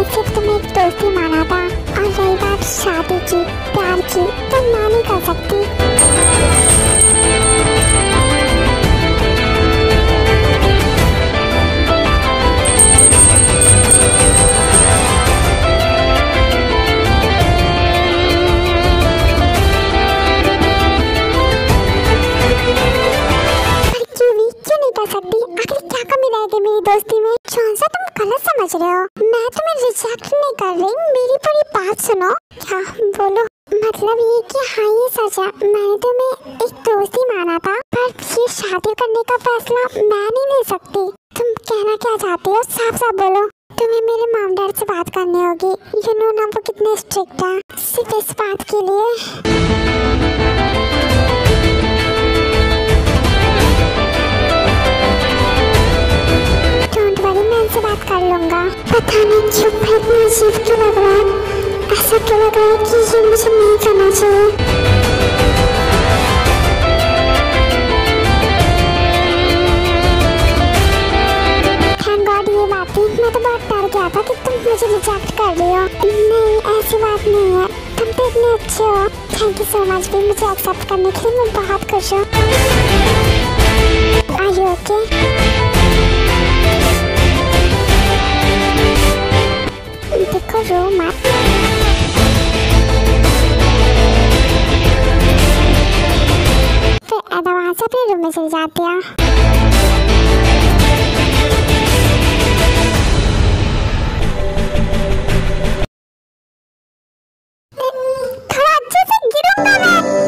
सिर्फ तुम्हें एक दोस्ती माना था, और रही बात शादी की, प्यार की, तो मैं नहीं कर सकती। क्या कमी रहेगी मेरी दोस्ती में? जॉन सा तुम गलत समझ रहे हो, मैं तुम्हें रिजेक्ट नहीं कर रही, मेरी पूरी बात सुनो। क्या बोलो? मतलब ये कि हाँ ये सच है, मैंने तुम्हें एक दोस्ती माना था, पर ये शादी करने का फैसला मैं नहीं ले सकती। तुम कहना क्या चाहती हो? साफ साफ बोलो। तुम्हें मेरे मॉम डैड से बात करनी होगी, यू नो ना वो कितने स्ट्रिक्ट है, सिर्फ इस बात के लिए। बात कर लूंगा। पता नहीं क्यों इतना अजीब क्यों लग रहा है, ऐसा क्यों लग रहा है कि ये मुझे नहीं करना चाहिए। थैंक गॉड ये बात थी, मैं तो बहुत डर गया था कि तुम मुझे रिजेक्ट कर रही हो। नहीं ऐसी बात नहीं है, तुम तो इतने अच्छे हो। थैंक यू सो मच भी मुझे एक्सेप्ट करने के लिए, मैं बहुत खुश हूँ। Are you okay? देखो रो मत। फिर एडवांस से अपने रूम में चली जाती है। थोड़ा अच्छे से गिरूंगा मैं।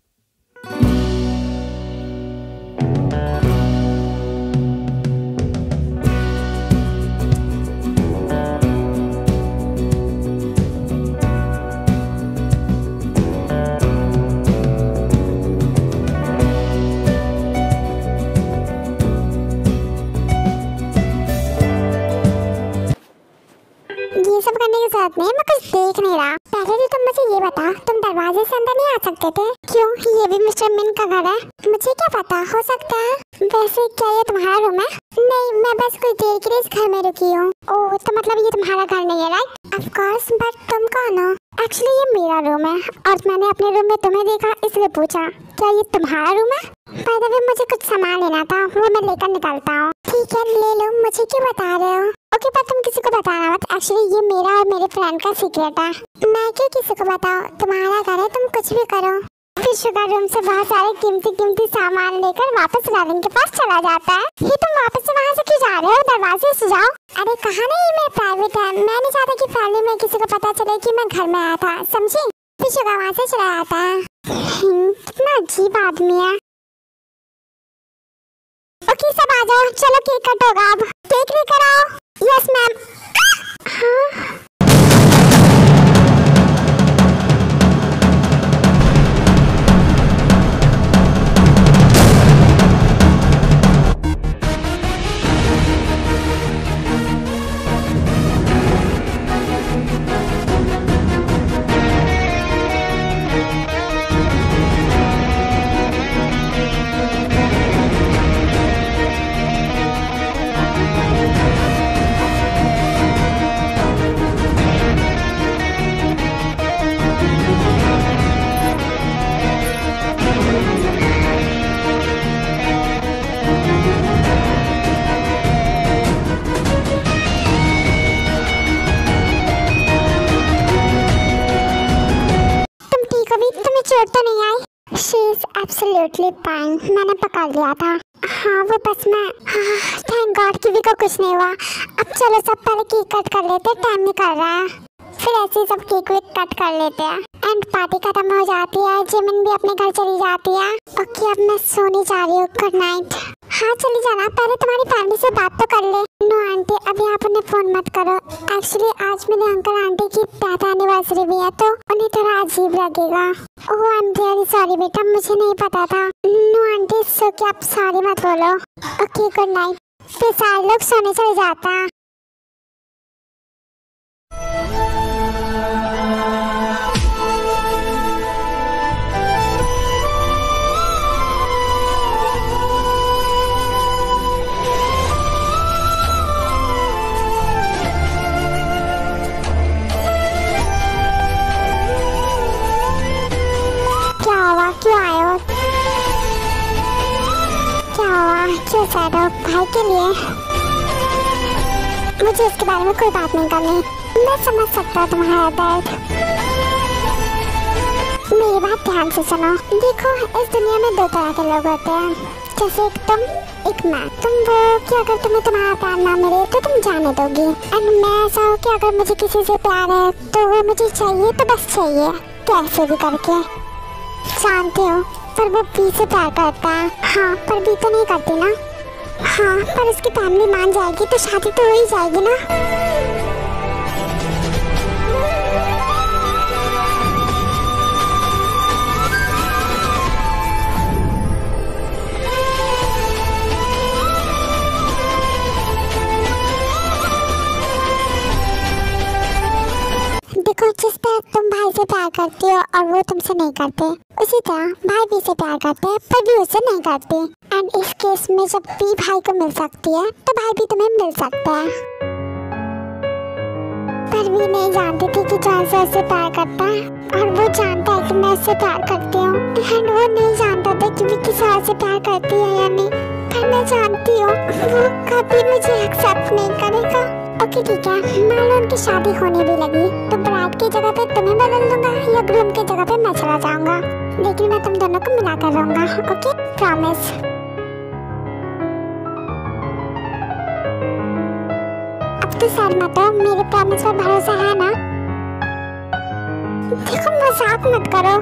सब करने के साथ में मैं कुछ देख नहीं रहा। पहले तो तुम मुझे ये बता, तुम दरवाजे से अंदर नहीं आ सकते थे? क्यों? ये भी मिस्टर मिन का घर है, मुझे क्या पता, हो सकता है। वैसे क्या ये तुम्हारा रूम है? नहीं, मैं बस कुछ देर के लिए इस घर में रुकी हूँ। ओह, तो मतलब ये तुम्हारा घर नहीं है, राइट? ऑफ कोर्स, बट तुम कौन हो? एक्चुअली ये मेरा रूम है, और मैंने अपने रूम में तुम्हें देखा इसलिए पूछा, क्या ये तुम्हारा रूम है? बाय द वे मुझे कुछ सामान लेना था, वो मैं लेकर निकलता हूँ। ठीक है ले लो, मुझे क्यों बता रहे हो? ओके पर तुम किसी को बताना मत, एक्चुअली ये मेरा और मेरे फ्रेंड का सीक्रेट है। मैं क्यों किसी को बताऊँ? तुम्हारा घर है, तुम कुछ भी करो। फिर शुगर रूम से बहुत सारे कीमती सामान लेकर वापस राविन के पास चला जाता है। ये तुम वापस से वहाँ से क्यों जा रहे हो? दरवाजे से जाओ। अरे कहा नहीं ये मेरा प्राइवेट है, मैं नहीं चाहता कि फैमिली में किसी को पता चले कि मैं घर में आया था, समझी? फिर शुगर वहाँ से चला जाता है। कितना अजीब आदमी है। ओके सब आ जाओ, चलो केक कट होगा अब। केक लेकर आओ। Yes ma'am. हाँ चोट तो नहीं आई? She is absolutely fine, मैंने पकड़ लिया था। हाँ वो बस मैं, थैंक गॉड कि भी को कुछ नहीं हुआ। अब चलो सब पहले केक कट कर लेते, टाइम निकल रहा है। फिर ऐसे ही सब केक वेक कट कर लेते हैं एंड पार्टी खत्म हो जाती है। जिमिन भी अपने घर चली जाती है। ओके अब मैं सोने जा रही हूँ, गुड नाइट। हाँ चली जाना, पहले तुम्हारी फैमिली से बात तो कर ले। नो आंटी अभी आप उन्हें फोन मत करो, एक्चुअली आज मेरे अंकल आंटी की डेथ एनिवर्सरी भी है तो उन्हें थोड़ा अजीब लगेगा। Oh I am really sorry बेटा, मुझे नहीं पता था। नो आंटी सो क्या आप सॉरी मत बोलो। Okay good night. फिर सारे लोग सोने चले जाता है। सैड हो भाई के लिए। मुझे इसके बारे में कोई बात नहीं करनी। मैं समझ सकता हूँ तुम्हारा दर्द। मेरी बात ध्यान से सुनो। देखो इस दुनिया में दो तरह के लोग होते हैं, जैसे एक तुम एक मैं। तुम वो कि अगर तुम्हें तुम्हारा प्यार ना मिले तो तुम जाने दोगी, एंड मैं ऐसा हूँ कि अगर मुझे किसी से प्यार है तो वो मुझे चाहिए तो बस चाहिए, कैसे भी करके। जानते हो पर वो बी से प्यार करता है। हाँ पर बी तो नहीं करती ना। हाँ पर उसकी फैमिली मान जाएगी तो शादी तो हो ही जाएगी ना। देखो जिस तरह तुम भाई से प्यार करती हो और वो तुमसे नहीं करते, उसी तरह भाई भी से प्यार करते हैं पर भी उससे नहीं करते। एंड इस केस में जब भी भाई को मिल सकती है तो भाई भी तुम्हें मिल सकता है। पर भी नहीं जानती थी कि जॉन से उससे प्यार करता है और वो जानता है कि मैं उससे प्यार करती हूँ, एंड वो नहीं जानता था कि मैं किसी और से प्यार करती है या नहीं। पर मैं जानती हूँ वो कभी मुझे एक्सेप्ट नहीं करेगा। ओके ठीक है, मान लो उनकी शादी होने भी लगी तो ब्राइड की जगह पे तुम्हें बदल दूंगा या ग्रूम की जगह पे मैं चला जाऊंगा, लेकिन मैं तुम दोनों को मिला कर रहूंगा। Okay promise. अब तो सर मत हो, मेरे प्रॉमिस पर भरोसा है ना। देखो मजाक मत करो।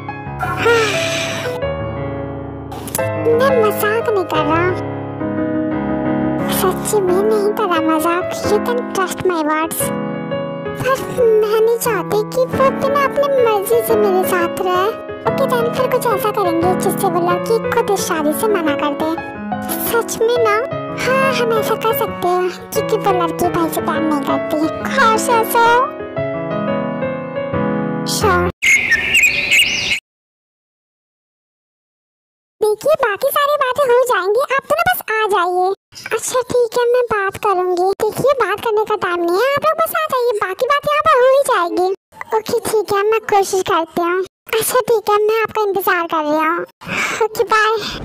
मैं मजाक नहीं कर रहा, सच्ची में नहीं कर रहा मजाक। You can trust my words. पर मैं नहीं चाहती कि वो बिना अपनी मर्जी से मेरे साथ रहे। ओके देन फिर कुछ ऐसा करेंगे जिससे वो लड़की खुद इस शादी से मना कर दे। सच में ना? हाँ हम ऐसा कर सकते हैं क्योंकि वो लड़की भाई से प्यार नहीं करती। खास ऐसा श्योर। देखिए बाकी सारी बातें हो जाएंगी, आप तो ना बस आ जाइए। अच्छा ठीक है मैं बात करूंगी। देखिए बात करने का टाइम नहीं है, आप लोग बस आ जाइए, बाकी बात यहाँ पर हो ही जाएगी। ओके ठीक है मैं कोशिश करती हूँ। अच्छा ठीक है मैं आपका इंतजार कर रही हूँ। Okay bye.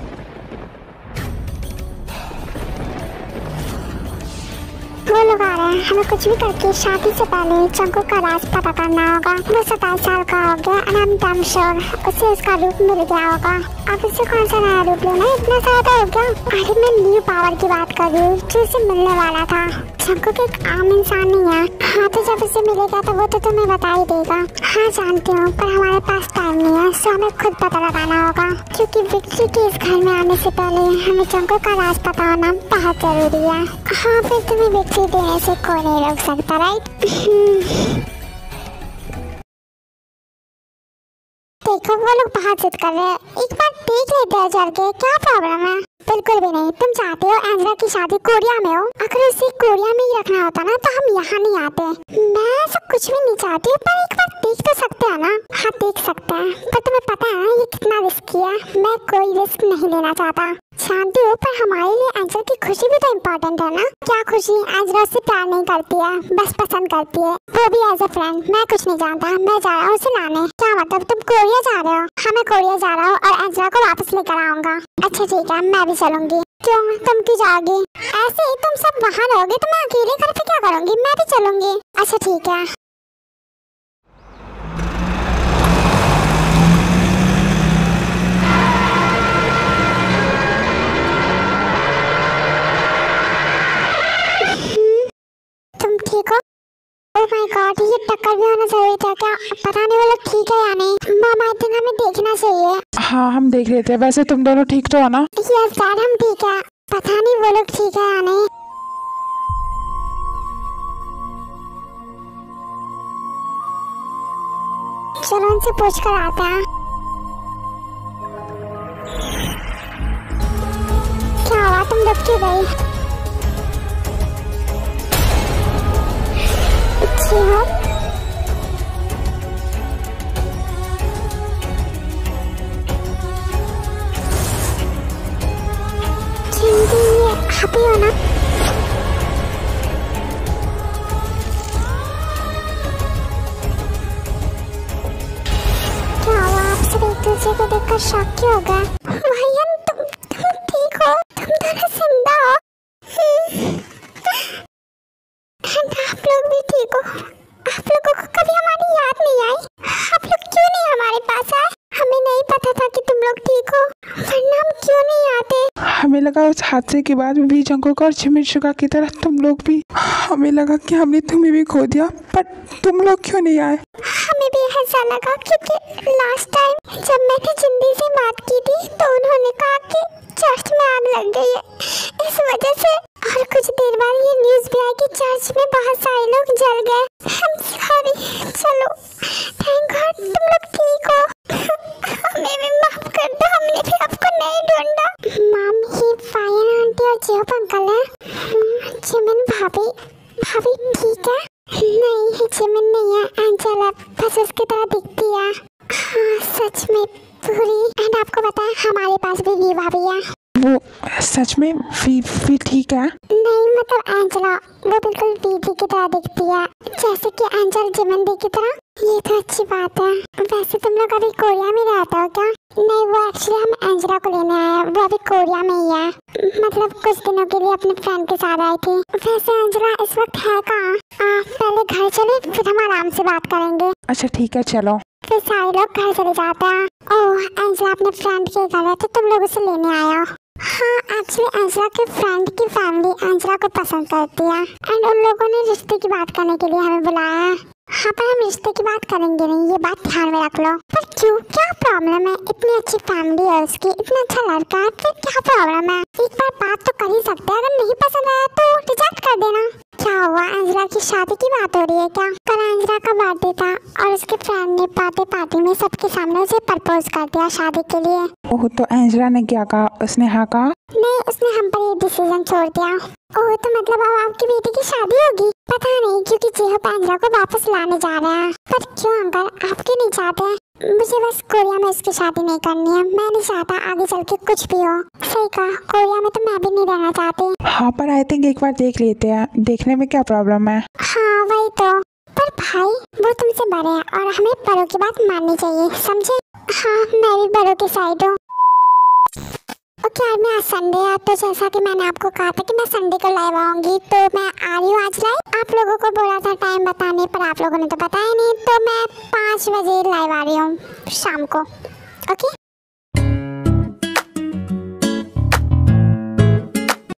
वो लोग आ रहे हैं, हमें कुछ भी करके शादी से पहले चंकू का राज पता करना होगा। वो 27 साल का हो गया and I am damn sure उसे उसका रूप मिल गया होगा। अब उसे कौन सा नया रूप लेना, इतना सारा हो गया। अरे मैं न्यू पावर की बात कर रही हूँ जो उसे मिलने वाला था। चंकू के एक आम इंसान नहीं है। हाँ तो जब उसे मिलेगा तो वो तो तुम्हें बता ही देगा। हाँ जानती हूँ पर हमारे पास टाइम नहीं है, सो हमें खुद पता लगाना होगा क्योंकि विक्ट्री के इस घर में आने से पहले हमें चंकू का राज पता होना बहुत जरूरी है। हाँ फिर तुम्हें विक्ट्री देने से कोई नहीं रोक सकता, राइट? देखो वो लोग बहुत जिद कर रहे हैं, एक बार देख लेते हैं चल के, क्या प्रॉब्लम है? बिल्कुल भी नहीं। तुम चाहते हो एंजेला की शादी कोरिया में हो, अगर उसे कोरिया में ही रखना होता ना तो हम यहाँ नहीं आते। मैं सब कुछ भी नहीं चाहती पर एक बार देख तो सकते हैं ना। हाँ देख सकते हैं पर तुम्हें पता है ये कितना रिस्की है, मैं कोई रिस्क नहीं लेना चाहता। जानती हो पर हमारे लिए एंजेला की खुशी भी तो इम्पोर्टेंट है ना। क्या खुशी? एंजेला उससे प्यार नहीं करती है, बस पसंद करती है, वो भी एज अ फ्रेंड। मैं कुछ नहीं जानता, मैं जा रहा हूँ उसे लाने। क्या मतलब तुम कोरिया जा रहे हो? हाँ मैं कोरिया जा रहा हूँ और एंजेला को वापस लेकर आऊंगा। अच्छा ठीक है मैं भी चलूंगी। क्यों तुम क्यों जाओगी? ऐसे ही तुम सब वहाँ रहोगे तो मैं अकेले घर पे क्या करूँगी? मैं भी चलूंगी। अच्छा ठीक है। तुम ठीक हो? ओह माय गॉड ये टक्कर भी होना जरूरी था क्या? पता नहीं वो लोग ठीक है या नहीं। मॉम आई थिंक हमें देखना चाहिए। हाँ हम देख रहे थे। वैसे तुम दोनों ठीक तो हो ना? यस डैड हम ठीक है। पता नहीं वो लोग ठीक है या नहीं। चलो उनसे पूछ कर आते हैं। क्या हुआ तुम रुक क्यों गई? अच्छी हो? हैप्पी हो ना? क्या हुआ आप सब एक दूसरे को देखकर शॉक क्यों हो गए? भैया तुम ठीक हो? तुम दोनों जिंदा भी ठीक हो? आप लोगों को कभी हमारी याद नहीं आई? आप लोग क्यों नहीं हमारे पास आए? हमें नहीं पता था कि तुम लोग ठीक हो, वरना हम क्यों नहीं आते? हमें लगा उस हादसे के बाद भी जंगोक और चिमिचुका की तरह तुम लोग भी, हमें लगा कि हमने तुम्हें भी खो दिया, पर तुम लोग क्यों नहीं आए? हमें भी ऐसा लगा क्योंकि लास्ट टाइम जब मैंने जिंदी से बात की थी तो उन्होंने कहा कि चर्च में आग लग गई है, इस वजह से। और कुछ देर बाद ये न्यूज़ भी आई कि चर्च में बहुत सारे लोग जल गए। हम सॉरी। चलो, थैंक गॉड तुम लोग ठीक हो। हमें भी माफ कर दो, हमने भी आपको नहीं ढूंढा। मॉम, ये फाइन आंटी और जियोप अंकल है। जिमिन भाभी ठीक है? नहीं, जिमिन नहीं है, एंजेला बस उसकी तरह दिखती है। हाँ, सच में पूरी। एंड आपको पता है हमारे पास भी वी भाभी है। वो सच में भी ठीक है? नहीं, मतलब एंजेला वो बिल्कुल दीदी की तरह दिखती है, जैसे कि एंजल जिमिन दी की तरह। ये तो अच्छी बात है। वैसे तुम लोग अभी कोरिया में रहते हो क्या? नहीं, वो एक्चुअली हम एंजेला को लेने आए हैं, वो अभी कोरिया में ही है। मतलब कुछ दिनों के लिए अपने फ्रेंड के साथ आई थी। वैसे एंजेला इस वक्त है कहाँ? पहले घर चले, फिर हम आराम से बात करेंगे। अच्छा ठीक है, चलो। फिर सारे लोग घर चले जाते हैं। ओह, एंजेला अपने फ्रेंड के घर है तो तुम लोग उसे लेने आए हो। हाँ, एक्चुअली एंजेला के फ्रेंड की फैमिली एंजेला को पसंद करती है एंड उन लोगों ने रिश्ते की बात करने के लिए हमें बुलाया है। हाँ, पर हम रिश्ते की बात करेंगे नहीं, ये बात ध्यान में रख लो। पर क्यों, क्या प्रॉब्लम है? इतनी अच्छी फैमिली है उसकी, इतना अच्छा लड़का है, फिर क्या प्रॉब्लम है? एक बार बात तो कर ही सकते हैं, अगर नहीं पसंद आया तो रिजेक्ट कर देना। क्या हुआ, एंजेला की शादी की बात हो रही है क्या? कल एंजेला का बर्थडे था और उसके फ्रेंड ने बर्थडे पार्टी में सबके सामने उसे प्रपोज कर दिया शादी के लिए। ओह, तो एंजेला ने क्या कहा? उसने हाँ कहा? नहीं, उसने हम पर ये डिसीजन छोड़ दिया। ओह, तो मतलब अब आपकी बेटी की शादी होगी? पता नहीं, क्योंकि जियोप एंजेला को वापस लाने जा रहे हैं। पर क्यों अंकल, आप क्यों नहीं चाहते? मुझे बस कोरिया में उसकी शादी नहीं करनी है। मैं नहीं चाहता आगे चल के कुछ भी हो। सही कहा, कोरिया में तो मैं भी नहीं रहना चाहती। हाँ, पर आई थिंक एक बार देख लेते हैं, देखने में क्या प्रॉब्लम है? हाँ, वही तो। पर भाई, वो तुमसे बड़े हैं और हमें बड़ों की बात माननी चाहिए, समझे? हाँ, मैं भी बड़ों की साइड हूँ। ओके यार, मैं आज संडे है तो जैसा कि मैंने आपको कहा था कि मैं संडे को लाइव आऊंगी, तो मैं आ रही हूँ आज लाइव। आप लोगों को बोला था टाइम बताने पर, आप लोगों ने तो बताया नहीं, तो मैं 5 बजे लाइव आ रही हूँ शाम को। ओके,